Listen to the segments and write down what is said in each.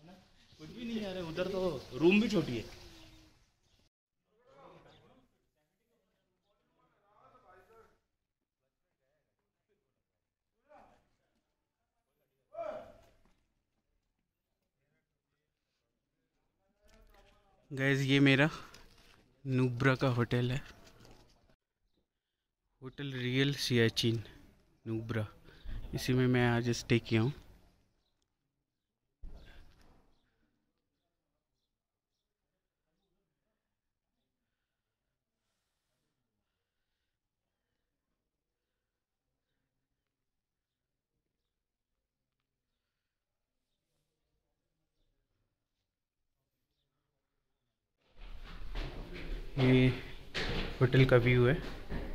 कुछ भी नहीं है। अरे उधर तो रूम भी छोटी है। गाइस ये मेरा नुब्रा का होटल है। होटल रियल सियाचिन नुब्रा, इसी में मैं आज स्टे किया हूँ। ये होटल का व्यू है।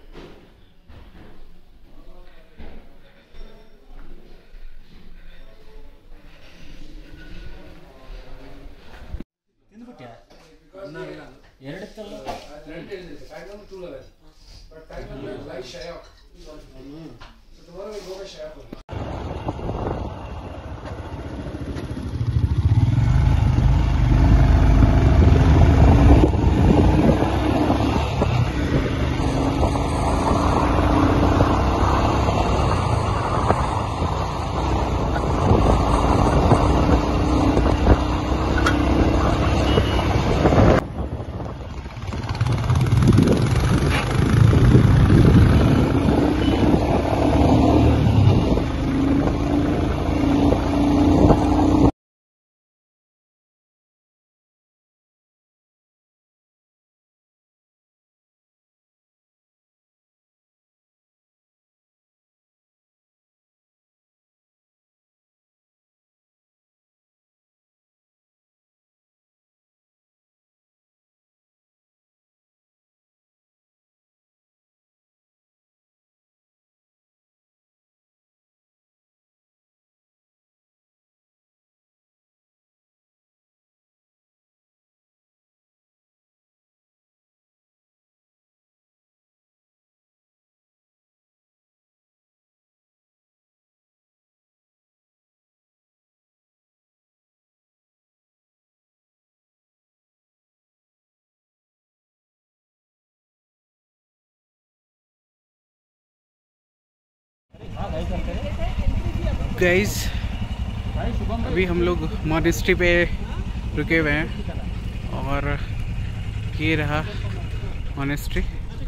गाइस अभी हम लोग मॉनेस्ट्री पे रुके हुए हैं और ये रहा मॉनेस्ट्री।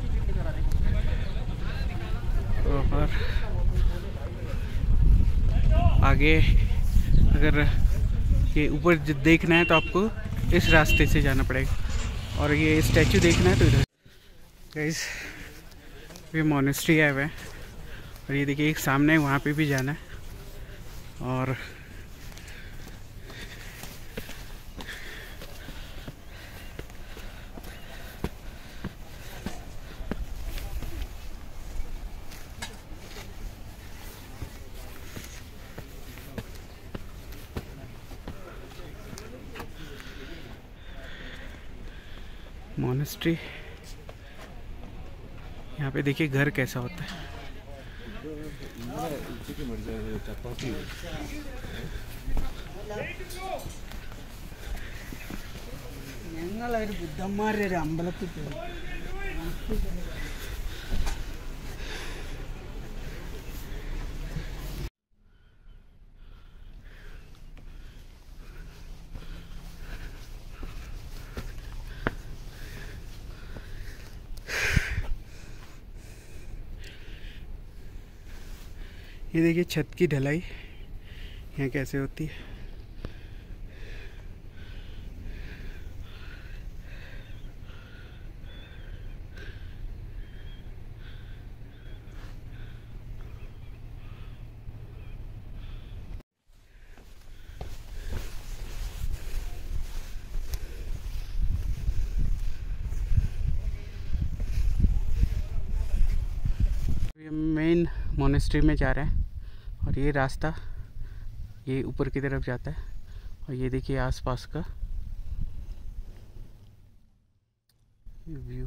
और आगे अगर ये ऊपर देखना है तो आपको इस रास्ते से जाना पड़ेगा, और ये स्टैचू देखना है तो इधर। गाइस ये मॉनेस्ट्री आए हुए हैं और ये देखिए एक सामने वहाँ पे भी जाना है। और मॉनेस्ट्री, यहाँ पे देखिए घर कैसा होता है। ये देखिए छत की ढलाई यहाँ कैसे होती है। मेन मोनेस्ट्री में जा रहे हैं और ये रास्ता ये ऊपर की तरफ जाता है। और ये देखिए आसपास का व्यू।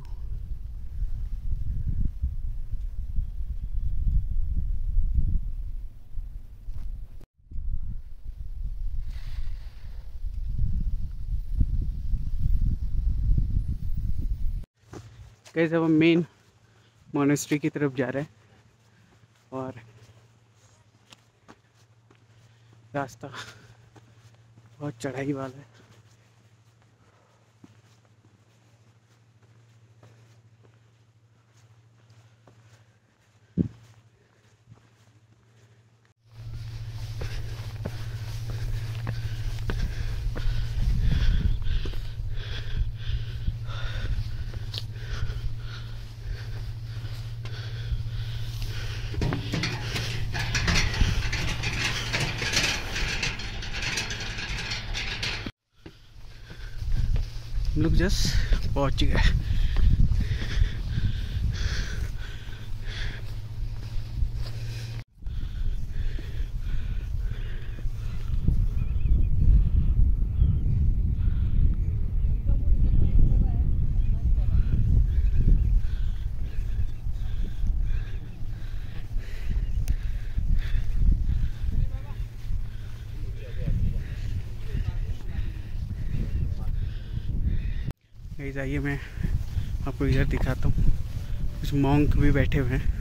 कैसे हम मेन मोनेस्ट्री की तरफ जा रहे हैं और रास्ता बहुत चढ़ाई वाला है। हम लोग जस्ट पहुंच गए। गाइस आइए मैं आपको इधर दिखाता हूँ, कुछ मॉन्क भी बैठे हुए हैं।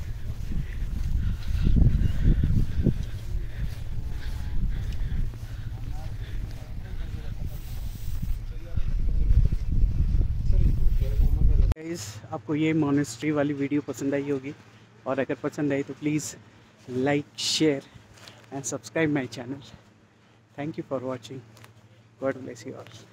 गाइस आपको ये मोनेस्ट्री वाली वीडियो पसंद आई होगी, और अगर पसंद आई तो please like, share and subscribe my channel. Thank you for watching. God bless you all.